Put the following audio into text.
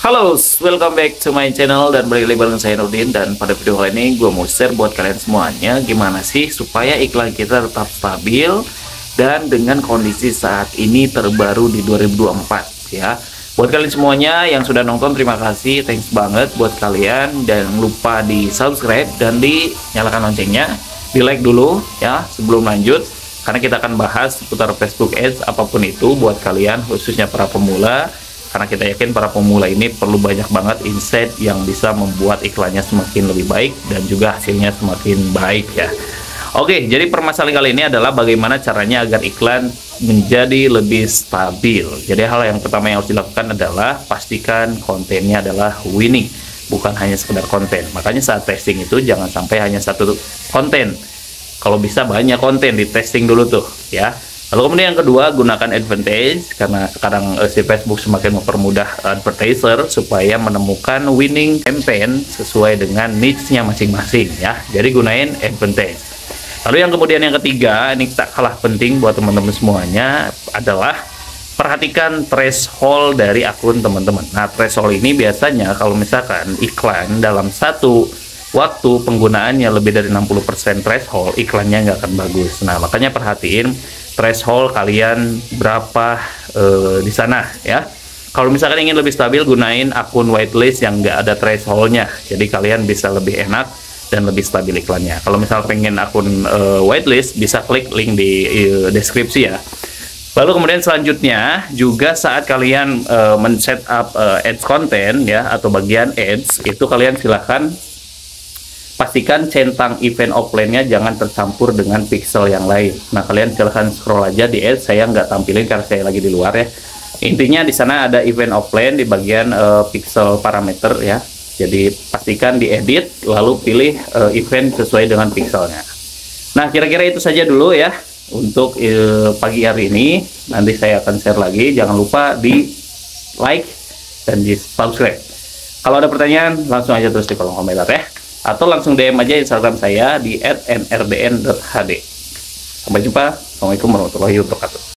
Halo, welcome back to my channel dan balik lagi bareng saya Nurdin. Dan pada video kali ini gue mau share buat kalian semuanya gimana sih supaya iklan kita tetap stabil dan dengan kondisi saat ini terbaru di 2024 ya. Buat kalian semuanya yang sudah nonton, terima kasih, thanks banget buat kalian. Dan lupa di subscribe dan dinyalakan loncengnya, di like dulu ya sebelum lanjut, karena kita akan bahas seputar Facebook Ads apapun itu buat kalian, khususnya para pemula. Karena kita yakin para pemula ini perlu banyak banget insight yang bisa membuat iklannya semakin lebih baik dan juga hasilnya semakin baik ya. Oke, jadi permasalahan kali ini adalah bagaimana caranya agar iklan menjadi lebih stabil. Jadi hal yang pertama yang harus dilakukan adalah pastikan kontennya adalah winning, bukan hanya sekedar konten. Makanya saat testing itu jangan sampai hanya satu konten. Kalau bisa banyak konten di testing dulu tuh ya. Lalu kemudian yang kedua, gunakan advantage, karena sekarang si Facebook semakin mempermudah advertiser supaya menemukan winning campaign sesuai dengan niche-nya masing-masing ya. Jadi gunain advantage. Lalu yang kemudian yang ketiga, ini tak kalah penting buat teman-teman semuanya, adalah perhatikan threshold dari akun teman-teman. Nah, threshold ini biasanya kalau misalkan iklan dalam satu waktu penggunaannya lebih dari 60% threshold, iklannya nggak akan bagus. Nah, makanya perhatiin threshold kalian berapa di sana ya. Kalau misalkan ingin lebih stabil, gunain akun whitelist yang nggak ada thresholdnya, jadi kalian bisa lebih enak dan lebih stabil iklannya. Kalau misal pengen akun whitelist, bisa klik link di deskripsi ya. Lalu kemudian selanjutnya juga saat kalian men-set up ads content ya, atau bagian ads itu, kalian silahkan pastikan centang event offline-nya jangan tercampur dengan pixel yang lain. Nah, kalian silahkan scroll aja di ads, saya nggak tampilin karena saya lagi di luar ya. Intinya di sana ada event offline di bagian pixel parameter ya. Jadi pastikan diedit, lalu pilih event sesuai dengan pixelnya. Nah, kira-kira itu saja dulu ya untuk pagi hari ini. Nanti saya akan share lagi. Jangan lupa di like dan di subscribe. Kalau ada pertanyaan, langsung aja tulis di kolom komentar ya. Atau langsung DM aja Instagram saya di @nrdn.hd. Sampai jumpa. Assalamualaikum warahmatullahi wabarakatuh.